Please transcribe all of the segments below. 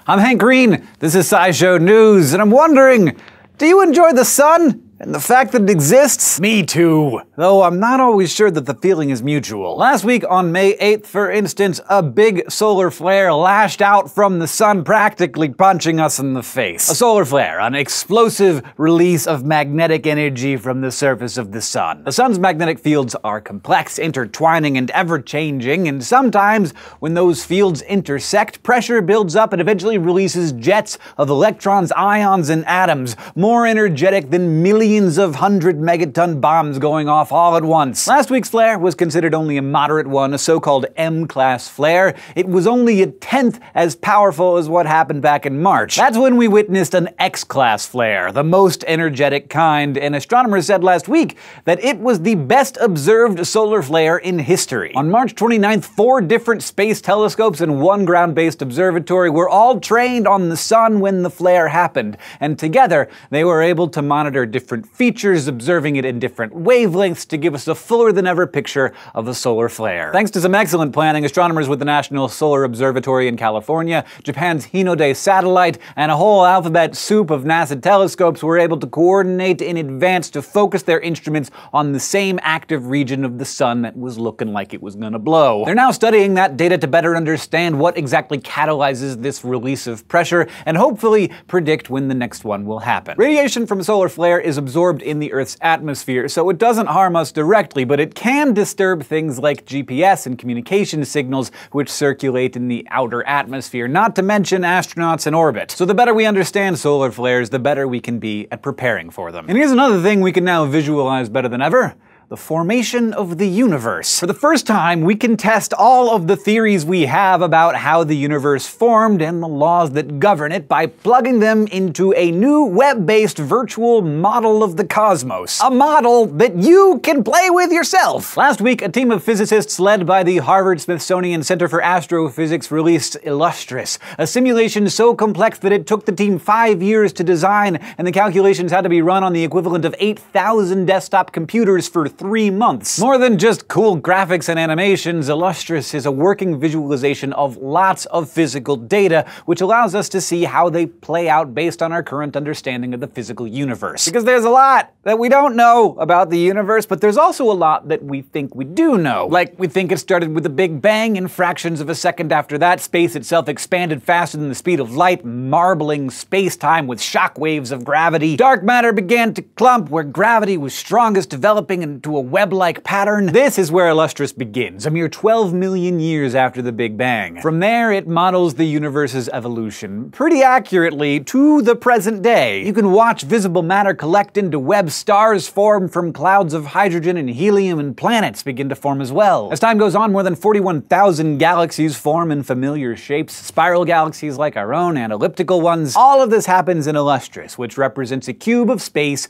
I'm Hank Green, this is SciShow News, and I'm wondering, do you enjoy the sun? And the fact that it exists? Me too. Though I'm not always sure that the feeling is mutual. Last week on May 8th, for instance, a big solar flare lashed out from the sun, practically punching us in the face. A solar flare, an explosive release of magnetic energy from the surface of the sun. The sun's magnetic fields are complex, intertwining, and ever-changing, and sometimes, when those fields intersect, pressure builds up and eventually releases jets of electrons, ions, and atoms, more energetic than millions of 100-megaton bombs going off all at once. Last week's flare was considered only a moderate one, a so-called M-class flare. It was only a tenth as powerful as what happened back in March. That's when we witnessed an X-class flare, the most energetic kind, and astronomers said last week that it was the best observed solar flare in history. On March 29th, 4 different space telescopes and 1 ground-based observatory were all trained on the sun when the flare happened, and together they were able to monitor different features, observing it in different wavelengths to give us a fuller than ever picture of the solar flare. Thanks to some excellent planning, astronomers with the National Solar Observatory in California, Japan's Hinode satellite, and a whole alphabet soup of NASA telescopes were able to coordinate in advance to focus their instruments on the same active region of the sun that was looking like it was gonna blow. They're now studying that data to better understand what exactly catalyzes this release of pressure and hopefully predict when the next one will happen. Radiation from a solar flare is absorbed in the Earth's atmosphere, so it doesn't harm us directly, but it can disturb things like GPS and communication signals which circulate in the outer atmosphere, not to mention astronauts in orbit. So the better we understand solar flares, the better we can be at preparing for them. And here's another thing we can now visualize better than ever: the formation of the universe. For the first time, we can test all of the theories we have about how the universe formed and the laws that govern it by plugging them into a new web-based virtual model of the cosmos. A model that you can play with yourself! Last week, a team of physicists led by the Harvard-Smithsonian Center for Astrophysics released Illustris, a simulation so complex that it took the team 5 years to design, and the calculations had to be run on the equivalent of 8,000 desktop computers for 3 months. More than just cool graphics and animations, Illustris is a working visualization of lots of physical data, which allows us to see how they play out based on our current understanding of the physical universe. Because there's a lot that we don't know about the universe, but there's also a lot that we think we do know. Like, we think it started with a Big Bang, and fractions of a second after that, space itself expanded faster than the speed of light, marbling space-time with shock waves of gravity. Dark matter began to clump where gravity was strongest, developing into a web-like pattern. This is where Illustris begins, a mere 12 million years after the Big Bang. From there, it models the universe's evolution pretty accurately to the present day. You can watch visible matter collect into web, stars form from clouds of hydrogen and helium, and planets begin to form as well. As time goes on, more than 41,000 galaxies form in familiar shapes, spiral galaxies like our own and elliptical ones. All of this happens in Illustris, which represents a cube of space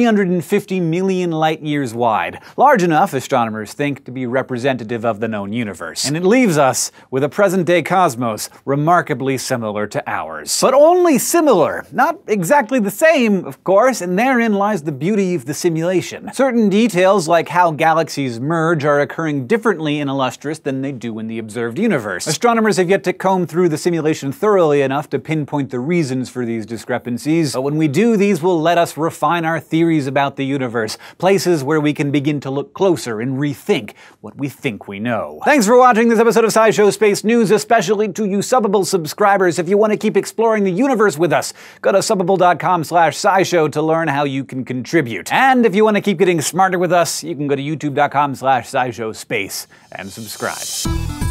350 million light-years wide. Large enough, astronomers think, to be representative of the known universe. And it leaves us with a present-day cosmos remarkably similar to ours. But only similar. Not exactly the same, of course, and therein lies the beauty of the simulation. Certain details, like how galaxies merge, are occurring differently in Illustris than they do in the observed universe. Astronomers have yet to comb through the simulation thoroughly enough to pinpoint the reasons for these discrepancies, but when we do, these will let us refine our theories about the universe, places where we can begin to look closer and rethink what we think we know. Thanks for watching this episode of SciShow Space News, especially to you Subbable subscribers. If you want to keep exploring the universe with us, go to subbable.com/scishow to learn how you can contribute. And if you want to keep getting smarter with us, you can go to youtube.com/SciShow Space and subscribe.